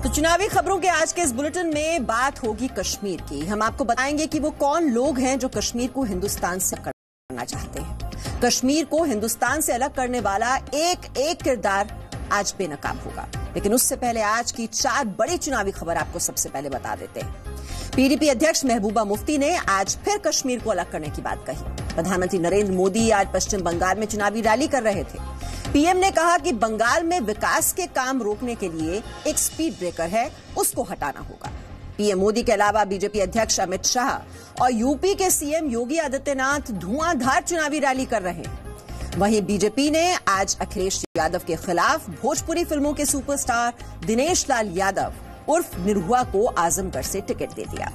चुनावी खबरों के आज के इस बुलेटिन में बात होगी कश्मीर की। हम आपको बताएंगे कि वो कौन लोग हैं जो कश्मीर को हिंदुस्तान से करना चाहते हैं। कश्मीर को हिंदुस्तान से अलग करने वाला एक एक किरदार आज बेनकाब होगा। लेकिन उससे पहले आज की 4 बड़ी चुनावी खबर आपको सबसे पहले बता देते हैं। पीडीपी अध्यक्ष महबूबा मुफ्ती ने आज फिर कश्मीर को अलग करने की बात कही। प्रधानमंत्री नरेंद्र मोदी आज पश्चिम बंगाल में चुनावी रैली कर रहे थे। पीएम ने कहा कि बंगाल में विकास के काम रोकने के लिए एक स्पीड ब्रेकर है, उसको हटाना होगा। पीएम मोदी के अलावा बीजेपी अध्यक्ष अमित शाह और यूपी के सीएम योगी आदित्यनाथ धुआंधार चुनावी रैली कर रहे हैं। वहीं बीजेपी ने आज अखिलेश यादव के खिलाफ भोजपुरी फिल्मों के सुपरस्टार दिनेश लाल यादव उर्फ निरहुआ को आजमगढ़ से टिकट दे दिया।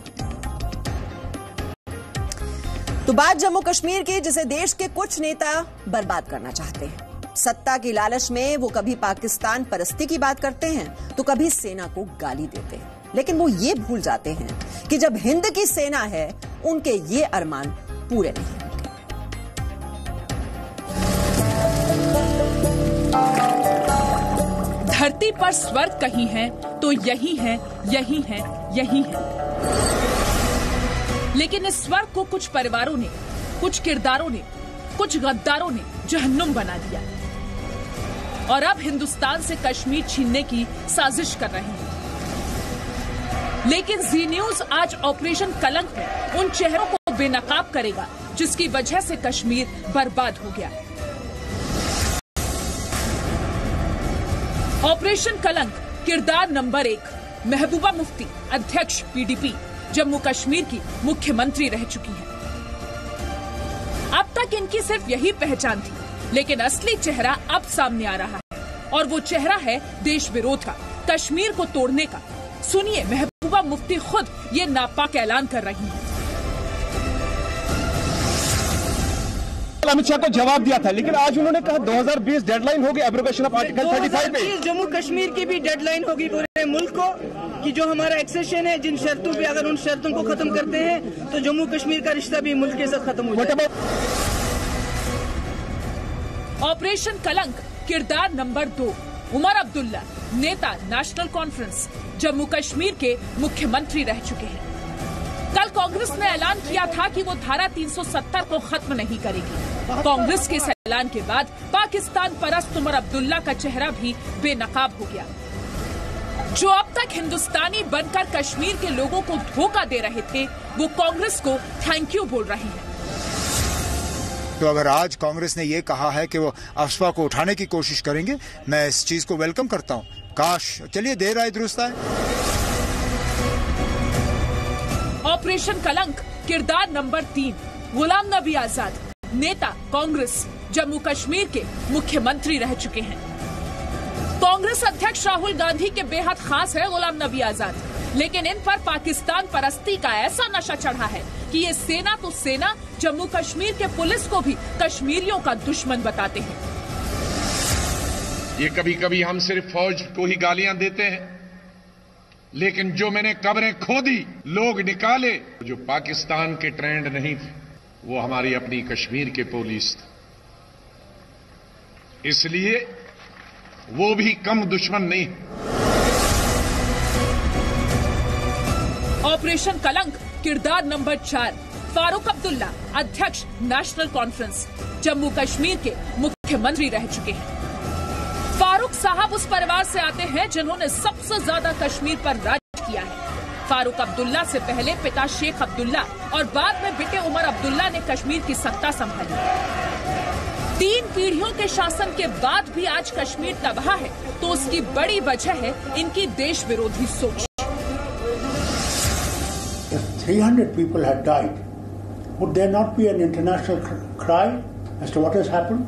तो बात जम्मू कश्मीर की, जिसे देश के कुछ नेता बर्बाद करना चाहते हैं। सत्ता की लालच में वो कभी पाकिस्तान परस्ती की बात करते हैं तो कभी सेना को गाली देते हैं, लेकिन वो ये भूल जाते हैं कि जब हिंद की सेना है उनके ये अरमान पूरे नहीं होंगे। धरती पर स्वर्ग कहीं है तो यही है, यही है, यही है। लेकिन इस स्वर्ग को कुछ परिवारों ने, कुछ किरदारों ने, कुछ गद्दारों ने जहन्नुम बना दिया और अब हिंदुस्तान से कश्मीर छीनने की साजिश कर रहे हैं। लेकिन जी न्यूज आज ऑपरेशन कलंक में उन चेहरों को बेनकाब करेगा जिसकी वजह से कश्मीर बर्बाद हो गया। ऑपरेशन कलंक किरदार नंबर 1, महबूबा मुफ्ती अध्यक्ष पीडीपी जम्मू कश्मीर की मुख्यमंत्री रह चुकी हैं। अब तक इनकी सिर्फ यही पहचान थी, लेकिन असली चेहरा अब सामने आ रहा है और वो चेहरा है देश विरोध का, कश्मीर को तोड़ने का। सुनिए, महबूबा मुफ्ती खुद ये नापाक ऐलान कर रही हैं। अमित शाह को जवाब दिया था, लेकिन आज उन्होंने कहा 2020 डेडलाइन होगी एब्रोगेशन ऑफ आर्टिकल 35 में। जम्मू कश्मीर की भी डेडलाइन होगी पूरे मुल्क को कि जो हमारा एक्सेशन है, जिन शर्तों पे अगर उन शर्तों को खत्म करते हैं तो जम्मू कश्मीर का रिश्ता भी मुल्क के साथ खत्म हो जाएगा। ऑपरेशन कलंक किरदार नंबर 2, उमर अब्दुल्ला नेता नेशनल कॉन्फ्रेंस जम्मू कश्मीर के मुख्यमंत्री रह चुके हैं। कल कांग्रेस ने ऐलान किया था कि वो धारा 370 को खत्म नहीं करेगी। कांग्रेस के इस ऐलान के बाद पाकिस्तान परस्त उमर अब्दुल्ला का चेहरा भी बेनकाब हो गया। जो अब तक हिंदुस्तानी बनकर कश्मीर के लोगों को धोखा दे रहे थे, वो कांग्रेस को थैंक यू बोल रहे हैं। तो अगर आज कांग्रेस ने ये कहा है कि वो अफवाह को उठाने की कोशिश करेंगे, मैं इस चीज को वेलकम करता हूँ। काश, चलिए देर आए दुरुस्त आए। ऑपरेशन कलंक किरदार नंबर 3, गुलाम नबी आजाद नेता कांग्रेस जम्मू कश्मीर के मुख्यमंत्री रह चुके हैं। कांग्रेस अध्यक्ष राहुल गांधी के बेहद खास है गुलाम नबी आजाद, लेकिन इन पर पाकिस्तान परस्ती का ऐसा नशा चढ़ा है कि ये सेना तो सेना, जम्मू कश्मीर के पुलिस को भी कश्मीरियों का दुश्मन बताते हैं। ये कभी कभी हम सिर्फ फौज को ही गालियां देते हैं, लेकिन जो मैंने कब्रें खोदी, लोग निकाले, जो पाकिस्तान के ट्रेंड नहीं थे, वो हमारी अपनी कश्मीर के पुलिस थे। इसलिए वो भी कम दुश्मन नहीं। ऑपरेशन कलंक किरदार नंबर 4, फारूक अब्दुल्ला अध्यक्ष नेशनल कॉन्फ्रेंस जम्मू कश्मीर के मुख्यमंत्री रह चुके हैं। फारूक साहब उस परिवार से आते हैं जिन्होंने सबसे ज्यादा कश्मीर पर राज किया है। फारूक अब्दुल्ला से पहले पिता शेख अब्दुल्ला और बाद में बेटे उमर अब्दुल्ला ने कश्मीर की सत्ता संभाली। 3 पीढ़ियों के शासन के बाद भी आज कश्मीर तबाह है, तो उसकी बड़ी वजह है इनकी देश विरोधी सोच। 300 people had died. Would there not be an international cry as to what has happened?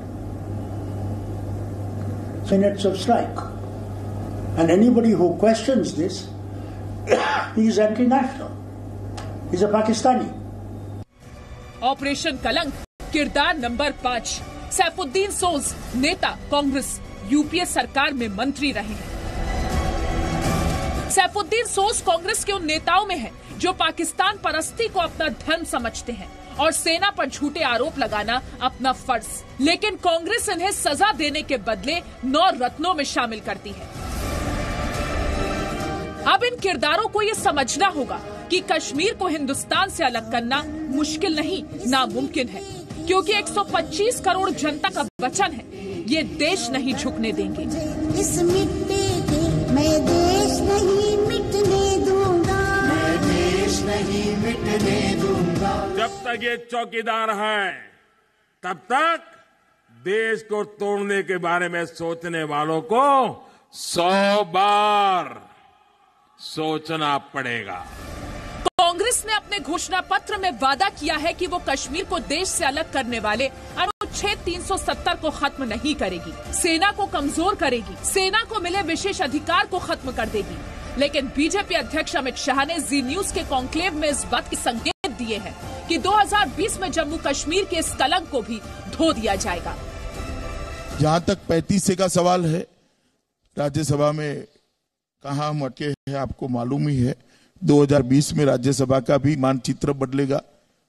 Minutes of strike. And anybody who questions this, he is anti-national. He is a Pakistani. Operation कलंक किरदार number 5, Saifuddin सोज नेता Congress UPA सरकार में मंत्री रहे हैं। सैफुद्दीन सोज कांग्रेस के उन नेताओं में है जो पाकिस्तान परस्ती को अपना धर्म समझते हैं और सेना पर झूठे आरोप लगाना अपना फर्ज, लेकिन कांग्रेस इन्हें सजा देने के बदले 9 रत्नों में शामिल करती है। अब इन किरदारों को ये समझना होगा कि कश्मीर को हिंदुस्तान से अलग करना मुश्किल नहीं, नामुमकिन है, क्योंकि 125 करोड़ जनता का वचन है, ये देश नहीं झुकने देंगे। इस मिट्टी के मैं देश नहीं मिटने दूंगा, मैं देश नहीं मिटने दूंगा। जब तक ये चौकीदार हैं, तब तक देश को तोड़ने के बारे में सोचने वालों को 100 बार सोचना पड़ेगा। कांग्रेस ने अपने घोषणा पत्र में वादा किया है कि वो कश्मीर को देश से अलग करने वाले अनुच्छेद 370 को खत्म नहीं करेगी, सेना को कमजोर करेगी, सेना को मिले विशेष अधिकार को खत्म कर देगी। लेकिन बीजेपी अध्यक्ष अमित शाह ने जी न्यूज के कॉन्क्लेव में इस बात के संकेत दिए हैं कि 2020 में जम्मू कश्मीर के इस कलंक को भी धो दिया जाएगा। जहां तक 35 का सवाल है, राज्यसभा में कहां हम अटके हैं आपको मालूम ही है। 2020 में राज्यसभा का भी मानचित्र बदलेगा।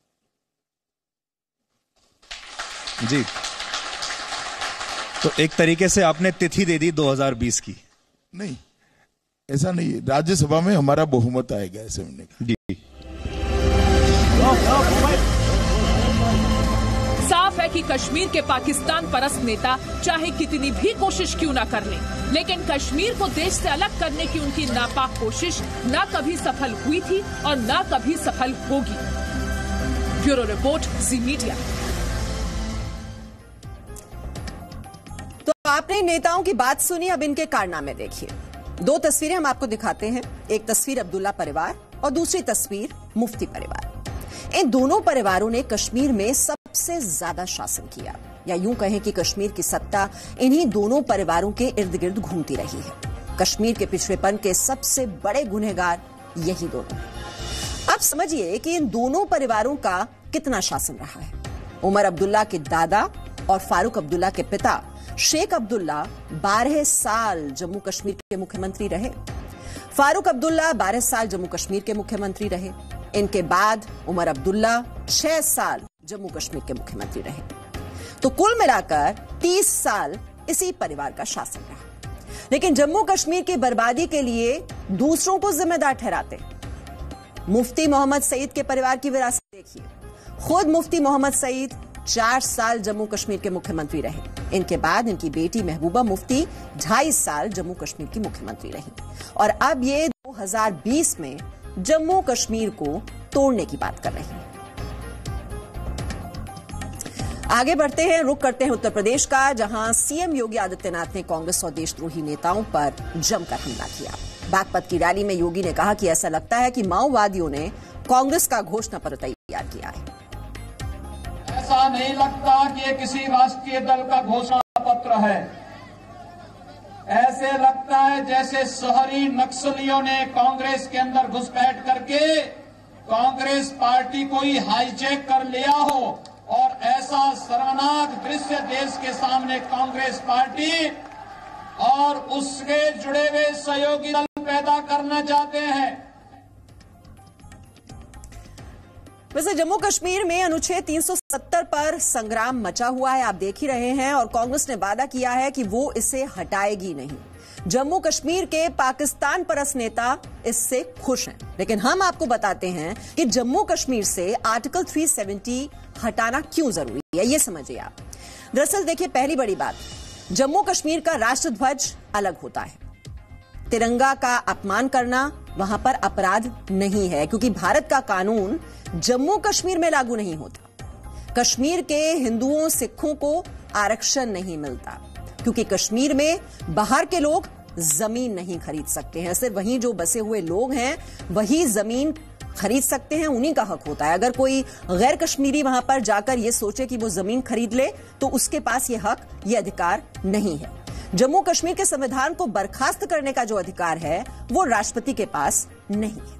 जी, तो एक तरीके से आपने तिथि दे दी 2020 की। नहीं, ऐसा नहीं है, राज्यसभा में हमारा बहुमत आएगा ऐसे होने का। जी, साफ है कि कश्मीर के पाकिस्तान परस्त नेता चाहे कितनी भी कोशिश क्यों ना कर लें, लेकिन कश्मीर को देश से अलग करने की उनकी नापाक कोशिश ना कभी सफल हुई थी और ना कभी सफल होगी। Bureau report, Zee media. तो आपने नेताओं की बात सुनी, अब इनके कारनामे देखिए। 2 तस्वीरें हम आपको दिखाते हैं। एक तस्वीर अब्दुल्ला परिवार और दूसरी तस्वीर मुफ्ती परिवार। इन दोनों परिवारों ने कश्मीर में सबसे ज्यादा शासन किया, या यूं कहें कि कश्मीर की सत्ता इन्हीं दोनों परिवारों के इर्द गिर्द घूमती रही है। कश्मीर के पिछड़ेपन के सबसे बड़े गुनहगार यही दोनों हैं। अब समझिए कि इन दोनों परिवारों का कितना शासन रहा है। उमर अब्दुल्ला के दादा और फारूक अब्दुल्ला के पिता शेख अब्दुल्ला 12 साल जम्मू कश्मीर के मुख्यमंत्री रहे। फारूक अब्दुल्ला 12 साल जम्मू कश्मीर के मुख्यमंत्री रहे। इनके बाद उमर अब्दुल्ला 6 साल जम्मू कश्मीर के मुख्यमंत्री रहे। तो कुल मिलाकर 30 साल इसी परिवार का शासन रहा। लेकिन जम्मू कश्मीर की बर्बादी के लिए दूसरों को जिम्मेदार ठहराते मुफ्ती मोहम्मद सईद के परिवार की विरासत देखिए। खुद मुफ्ती मोहम्मद सईद 4 साल जम्मू कश्मीर के मुख्यमंत्री रहे। इनके बाद इनकी बेटी महबूबा मुफ्ती 2.5 साल जम्मू कश्मीर की मुख्यमंत्री रही। और अब ये 2020 में जम्मू कश्मीर को तोड़ने की बात कर रही है। आगे बढ़ते हैं, रुख करते हैं उत्तर प्रदेश का, जहां सीएम योगी आदित्यनाथ ने कांग्रेस और देशद्रोही नेताओं पर जमकर हमला किया। बागपत की रैली में योगी ने कहा कि ऐसा लगता है कि माओवादियों ने कांग्रेस का घोषणा पत्र तैयार किया है। ऐसा नहीं लगता कि ये किसी राष्ट्रीय दल का घोषणा पत्र है। ऐसे लगता है जैसे शहरी नक्सलियों ने कांग्रेस के अंदर घुसपैठ करके कांग्रेस पार्टी को ही हाईजैक कर लिया हो और ऐसा शर्मनाक दृश्य देश के सामने कांग्रेस पार्टी और उसके जुड़े हुए सहयोगी दल पैदा करना चाहते हैं। वैसे जम्मू कश्मीर में अनुच्छेद 370 पर संग्राम मचा हुआ है, आप देख ही रहे हैं, और कांग्रेस ने वादा किया है कि वो इसे हटाएगी नहीं। जम्मू कश्मीर के पाकिस्तान परस्त नेता इससे खुश हैं, लेकिन हम आपको बताते हैं कि जम्मू कश्मीर से आर्टिकल 370 हटाना क्यों जरूरी है, ये समझिए आप। दरअसल देखिए, पहली बड़ी बात, जम्मू कश्मीर का राष्ट्र ध्वज अलग होता है। तिरंगा का अपमान करना वहां पर अपराध नहीं है, क्योंकि भारत का कानून जम्मू कश्मीर में लागू नहीं होता। कश्मीर के हिंदुओं सिखों को आरक्षण नहीं मिलता, क्योंकि कश्मीर में बाहर के लोग जमीन नहीं खरीद सकते हैं। सिर्फ वहीं जो बसे हुए लोग हैं वही जमीन खरीद सकते हैं, उन्हीं का हक होता है। अगर कोई गैर कश्मीरी वहां पर जाकर ये सोचे कि वो जमीन खरीद ले तो उसके पास ये हक, ये अधिकार नहीं है। जम्मू कश्मीर के संविधान को बर्खास्त करने का जो अधिकार है वो राष्ट्रपति के पास नहीं है।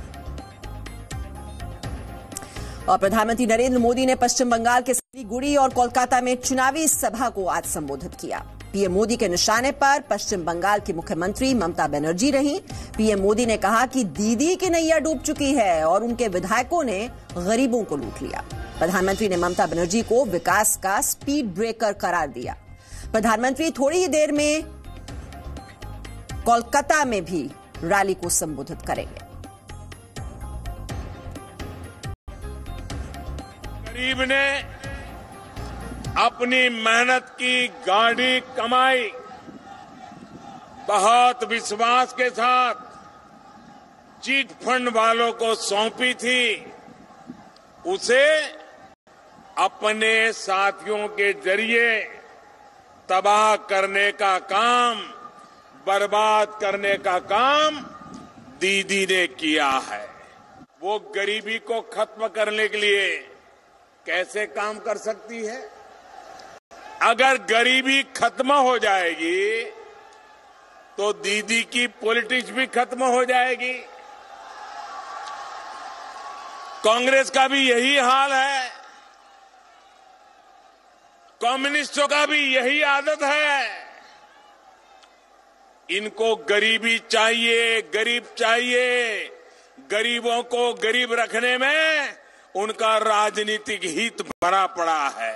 और प्रधानमंत्री नरेंद्र मोदी ने पश्चिम बंगाल के सिलीगुड़ी और कोलकाता में चुनावी सभा को आज संबोधित किया। पीएम मोदी के निशाने पर पश्चिम बंगाल की मुख्यमंत्री ममता बनर्जी रहीं। पीएम मोदी ने कहा कि दीदी की नैया डूब चुकी है और उनके विधायकों ने गरीबों को लूट लिया। प्रधानमंत्री ने ममता बनर्जी को विकास का स्पीड ब्रेकर करार दिया। प्रधानमंत्री थोड़ी ही देर में कोलकाता में भी रैली को संबोधित करेंगे। गरीब ने अपनी मेहनत की गाढ़ी कमाई बहुत विश्वास के साथ चिट फंड वालों को सौंपी थी, उसे अपने साथियों के जरिए तबाह करने का काम, बर्बाद करने का काम दीदी ने किया है। वो गरीबी को खत्म करने के लिए कैसे काम कर सकती है? अगर गरीबी खत्म हो जाएगी तो दीदी की पॉलिटिक्स भी खत्म हो जाएगी। कांग्रेस का भी यही हाल है, कम्युनिस्टों का भी यही आदत है। इनको गरीबी चाहिए, गरीब चाहिए। गरीबों को गरीब रखने में उनका राजनीतिक हित भरा पड़ा है।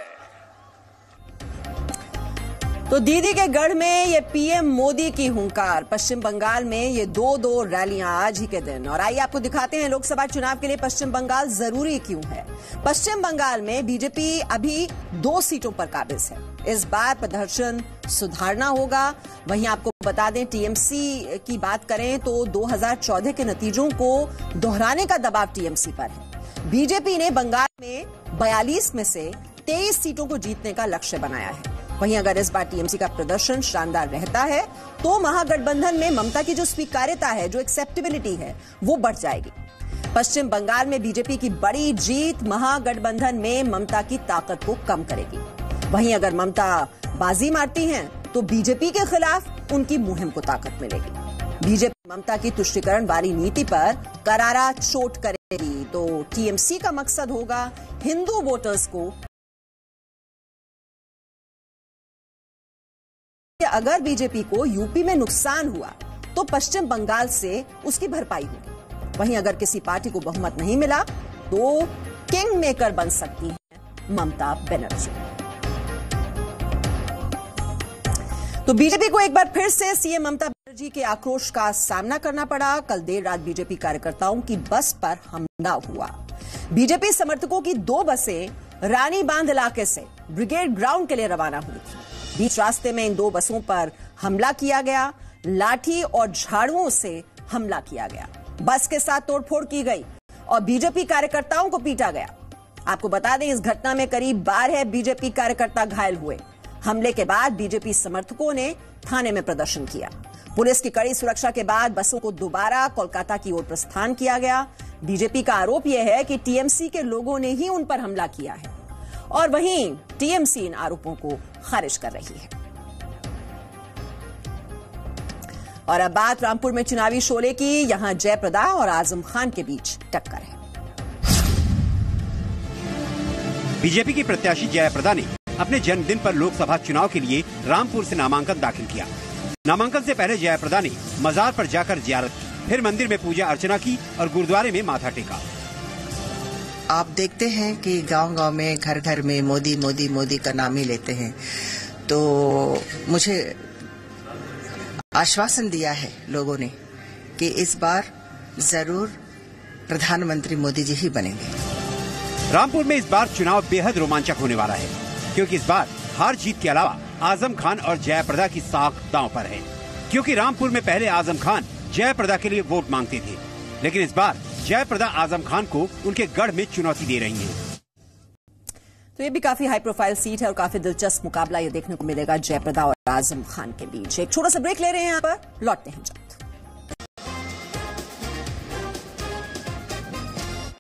तो दीदी के गढ़ में ये पीएम मोदी की हुंकार। पश्चिम बंगाल में ये दो रैलियां आज ही के दिन। और आइए आपको दिखाते हैं लोकसभा चुनाव के लिए पश्चिम बंगाल जरूरी क्यों है। पश्चिम बंगाल में बीजेपी अभी 2 सीटों पर काबिज है। इस बार प्रदर्शन सुधारना होगा। वहीं आपको बता दें, टीएमसी की बात करें तो 2014 के नतीजों को दोहराने का दबाव टीएमसी पर है। बीजेपी ने बंगाल में 42 में से 23 सीटों को जीतने का लक्ष्य बनाया है। वहीं अगर इस बार टीएमसी का प्रदर्शन शानदार रहता है तो महागठबंधन में ममता की जो स्वीकार्यता है, जो एक्सेप्टेबिलिटी है, वो बढ़ जाएगी। पश्चिम बंगाल में बीजेपी की बड़ी जीत महागठबंधन में ममता की ताकत को कम करेगी। वहीं अगर ममता बाजी मारती हैं तो बीजेपी के खिलाफ उनकी मुहिम को ताकत मिलेगी। बीजेपी ममता की तुष्टीकरण वाली नीति पर करारा चोट करेगी तो टीएमसी का मकसद होगा हिंदू वोटर्स को। अगर बीजेपी को यूपी में नुकसान हुआ तो पश्चिम बंगाल से उसकी भरपाई होगी। वहीं अगर किसी पार्टी को बहुमत नहीं मिला तो किंग मेकर बन सकती हैं ममता बनर्जी। तो बीजेपी को एक बार फिर से सीएम ममता बनर्जी के आक्रोश का सामना करना पड़ा। कल देर रात बीजेपी कार्यकर्ताओं की बस पर हमला हुआ। बीजेपी समर्थकों की 2 बसें रानी बांध इलाके से ब्रिगेड ग्राउंड के लिए रवाना हुई थी। बीच रास्ते में इन 2 बसों पर हमला किया गया। लाठी और झाड़ुओं से हमला किया गया। बस के साथ तोड़फोड़ की गई और बीजेपी कार्यकर्ताओं को पीटा गया। आपको बता दें, इस घटना में करीब 12 बीजेपी कार्यकर्ता घायल हुए। हमले के बाद बीजेपी समर्थकों ने थाने में प्रदर्शन किया। पुलिस की कड़ी सुरक्षा के बाद बसों को दोबारा कोलकाता की ओर प्रस्थान किया गया। बीजेपी का आरोप यह है कि टीएमसी के लोगों ने ही उन पर हमला किया है और वहीं टीएमसी इन आरोपों को खारिज कर रही है। और अब बात रामपुर में चुनावी शोले की। यहां जयप्रदा और आजम खान के बीच टक्कर है। बीजेपी की प्रत्याशी जयप्रदा ने अपने जन्मदिन पर लोकसभा चुनाव के लिए रामपुर से नामांकन दाखिल किया। नामांकन से पहले जयप्रदा ने मजार पर जाकर जियारत की, फिर मंदिर में पूजा अर्चना की और गुरुद्वारे में माथा टेका। आप देखते हैं कि गांव-गांव में, घर-घर में मोदी मोदी मोदी का नाम ही लेते हैं। तो मुझे आश्वासन दिया है लोगों ने कि इस बार जरूर प्रधानमंत्री मोदी जी ही बनेंगे। रामपुर में इस बार चुनाव बेहद रोमांचक होने वाला है, क्योंकि इस बार हार जीत के अलावा आजम खान और जयप्रदा की साख दांव पर है। क्योंकि रामपुर में पहले आजम खान जयप्रदा के लिए वोट मांगते थे, लेकिन इस बार जयप्रदा आजम खान को उनके गढ़ में चुनौती दे रही हैं। तो ये भी काफी हाई प्रोफाइल सीट है और काफी दिलचस्प मुकाबला ये देखने को मिलेगा जयप्रदा और आजम खान के बीच। एक छोटा सा ब्रेक ले रहे हैं, यहाँ पर लौटते हैं।